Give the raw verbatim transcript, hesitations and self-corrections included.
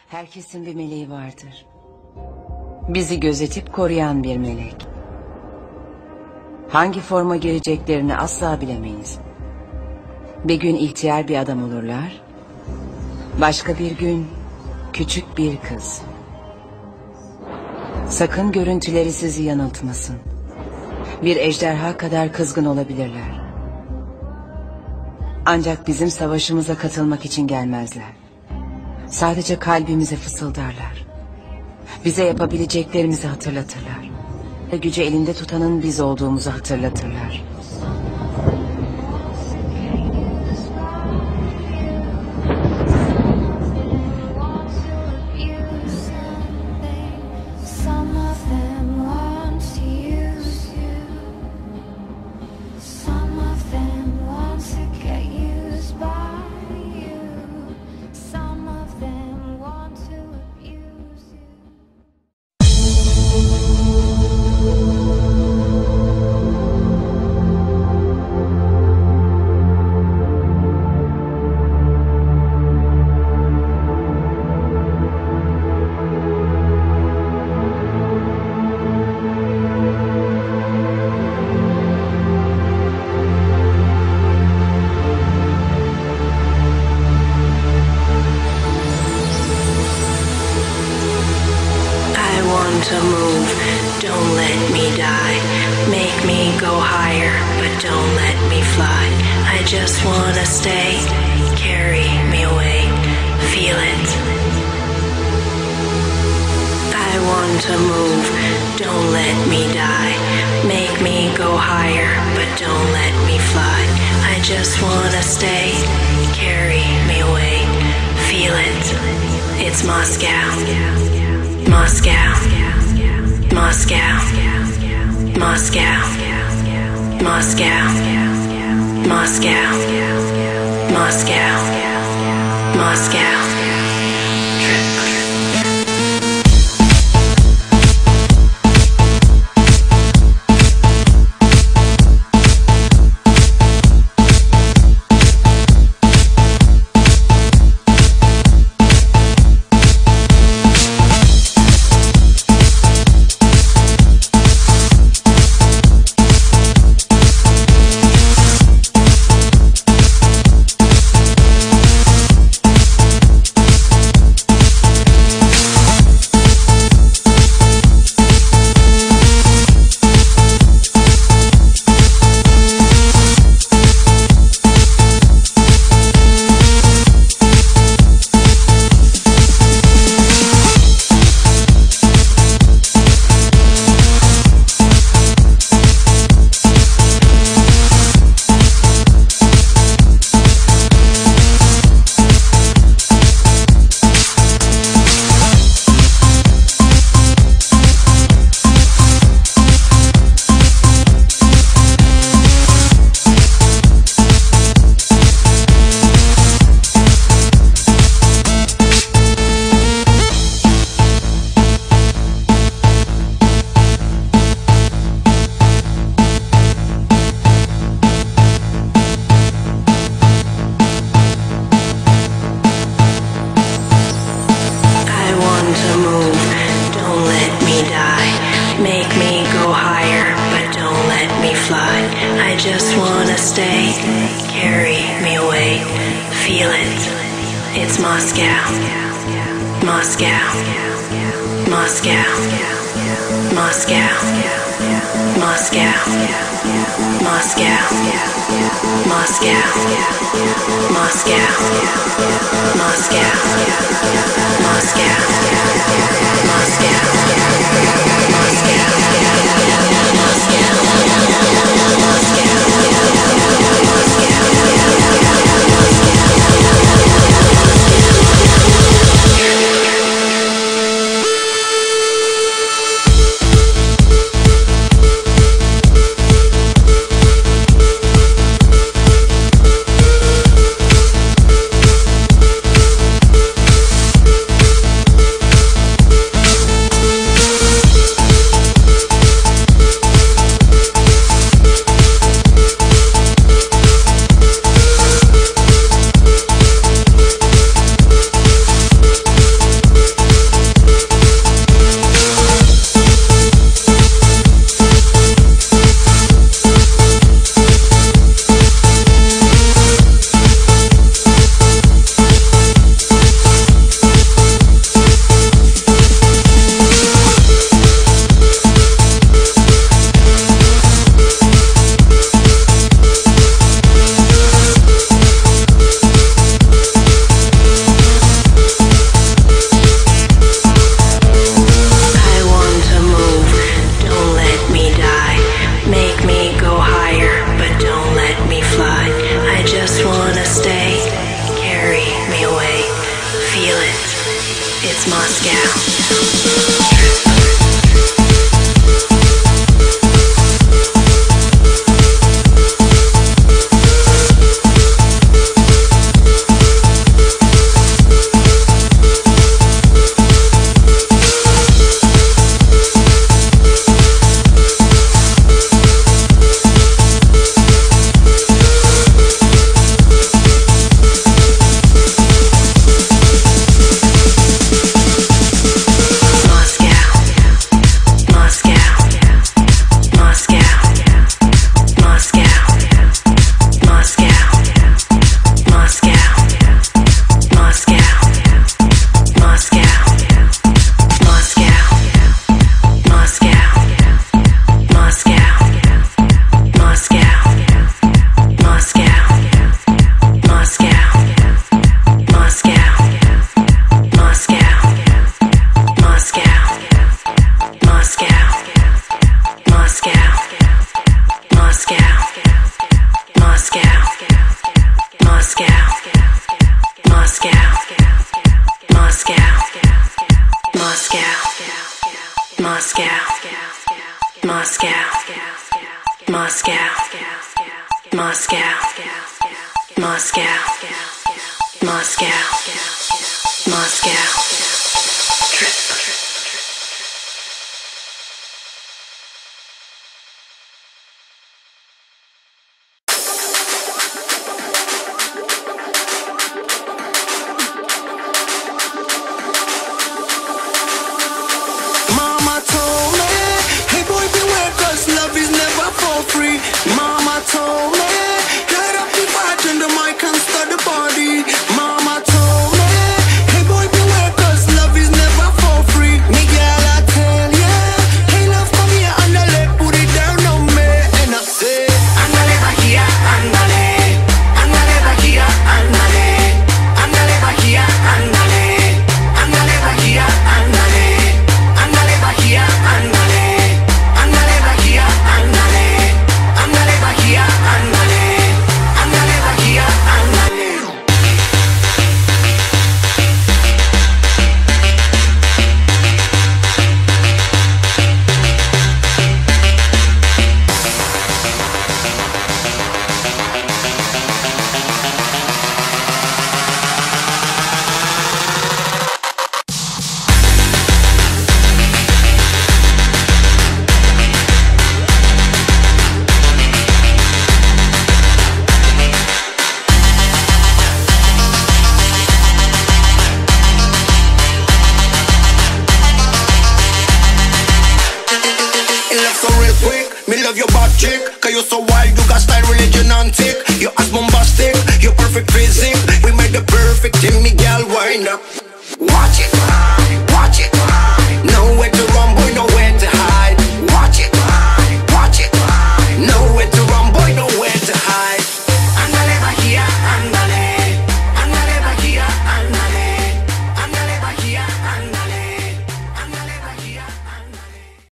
Herkesin bir meleği vardır. Bizi gözetip koruyan bir melek. Hangi forma gireceklerini asla bilemeyiz. Bir gün ihtiyar bir adam olurlar. Başka bir gün küçük bir kız. Sakın görüntüleri sizi yanıltmasın. Bir ejderha kadar kızgın olabilirler. Ancak bizim savaşımıza katılmak için gelmezler. Sadece kalbimize fısıldarlar. Bize yapabileceklerimizi hatırlatırlar. Gücü elinde tutanın biz olduğumuzu hatırlatırlar. To move, don't let me die. Make me go higher, but don't let me fly. I just wanna stay, carry me away, feel it. I want to move, don't let me die. Make me go higher, but don't let me fly. I just wanna stay, carry me away, feel it. It's Moscow, Moscow. Moscow, Moscow, Moscow, Moscow, Moscow, Moscow. I just wanna stay, carry me away, feel it. It's Moscow, Moscow, Moscow, Moscow, Moscow, Moscow, Moscow, Moscow, Moscow, Moscow, It's Moscow. Watch